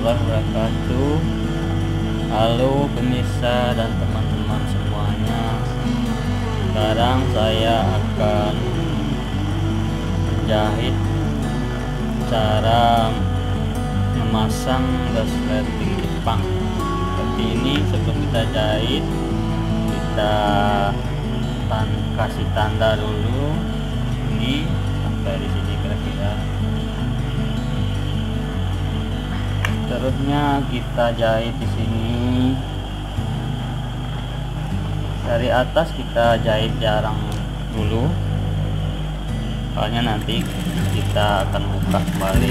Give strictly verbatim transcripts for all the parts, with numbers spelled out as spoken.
warahmatullahi wabarakatuh. Halo pemirsa dan teman-teman semuanya. Sekarang saya akan menjahit cara memasang resleting Jepang. Seperti ini. Sebelum kita jahit, kita tan kasih tanda dulu. Ini sampai di sini kira-kira. Terusnya kita jahit di sini. Dari atas kita jahit jarang dulu, soalnya nanti kita akan buka kembali.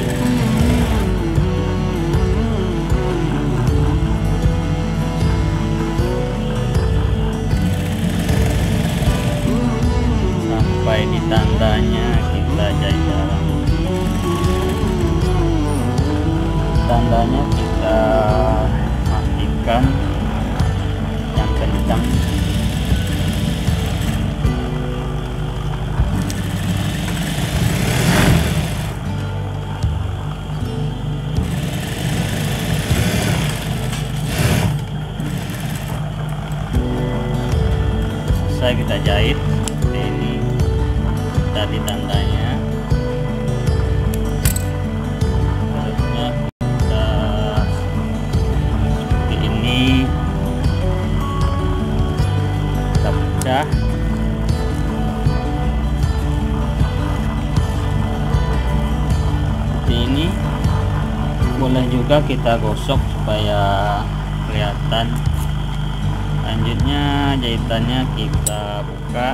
Sampai di tandanya kita jahit jarang. Tandanya kita matikan yang kencang. Selesai kita jahit seperti ini tadi tandanya. Terusnya kita seperti ini, kita pecah. Seperti ini. Boleh juga kita gosok supaya kelihatan. Selanjutnya jahitannya kita buka.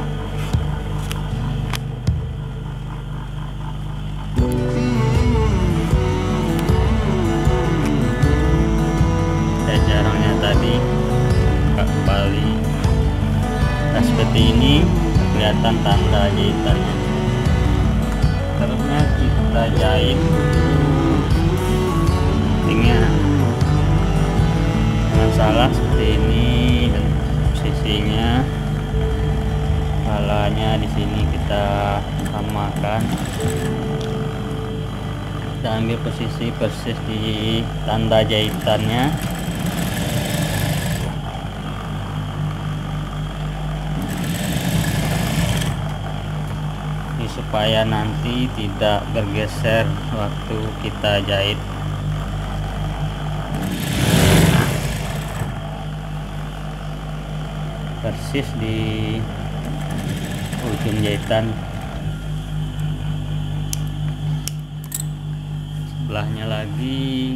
Ada jarangnya tadi, buka kembali. Nah, seperti ini kelihatan tanda jahitannya. Terusnya kita jahit tingnya. Jangan salah, seperti ini posisinya. Palanya di sini kita samakan. Kita ambil posisi persis di tanda jahitannya. Ini supaya nanti tidak bergeser waktu kita jahit. Persis di ujung jahitan. Sebelahnya lagi.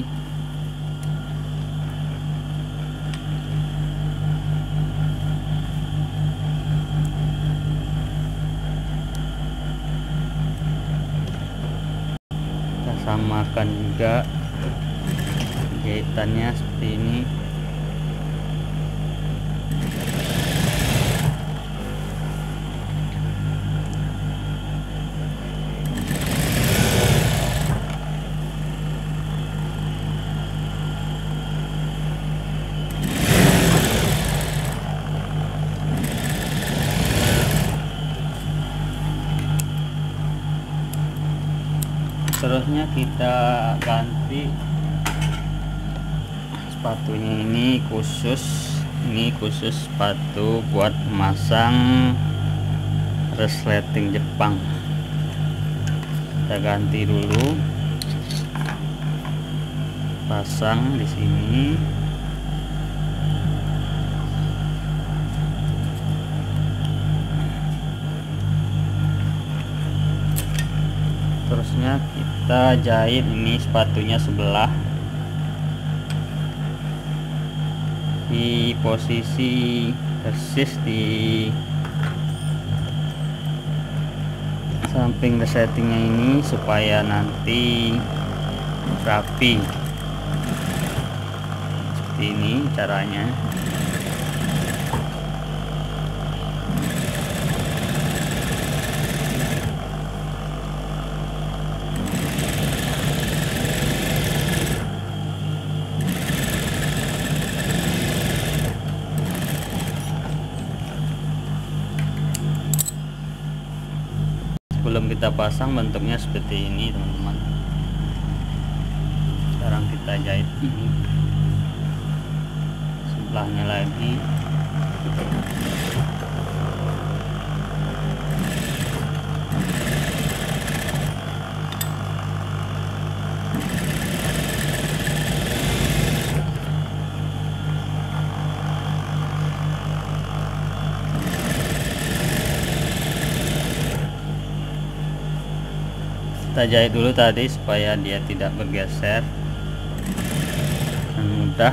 Kita samakan juga jahitannya seperti ini. Terusnya kita ganti sepatunya. Ini khusus ini khusus sepatu buat memasang resleting Jepang. Kita ganti dulu, pasang di sini. Terusnya kita jahit ini sepatunya sebelah di posisi persis di samping resletingnya ini supaya nanti rapi. Seperti ini caranya. Sebelum kita pasang bentuknya seperti ini teman-teman. Sekarang kita kita jahit ini sebelahnya lagi. Kita jahit dulu tadi supaya dia tidak bergeser dan mudah.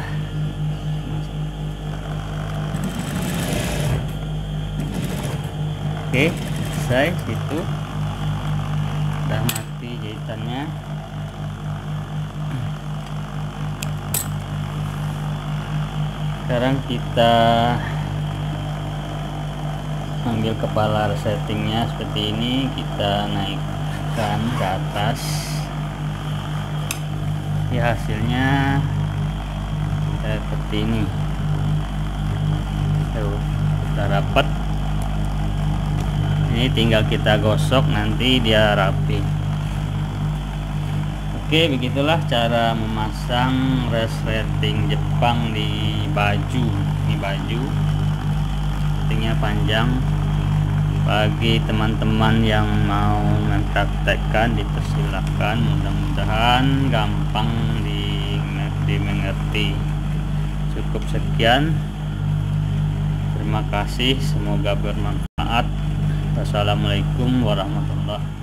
Oke, selesai. Situ udah mati jahitannya. Sekarang kita ambil kepala resletingnya seperti ini, kita naikkan ke atas. Ya, hasilnya seperti ini. Tuh, udah rapat. Ini tinggal kita gosok, nanti dia rapi. Oke, begitulah cara memasang resleting Jepang di baju. Ini baju resletingnya panjang. Bagi teman-teman yang mau mempraktekkan, dipersilahkan. Mudah-mudahan gampang dimengerti. Cukup sekian, terima kasih, semoga bermanfaat. Wassalamualaikum warahmatullahi wabarakatuh.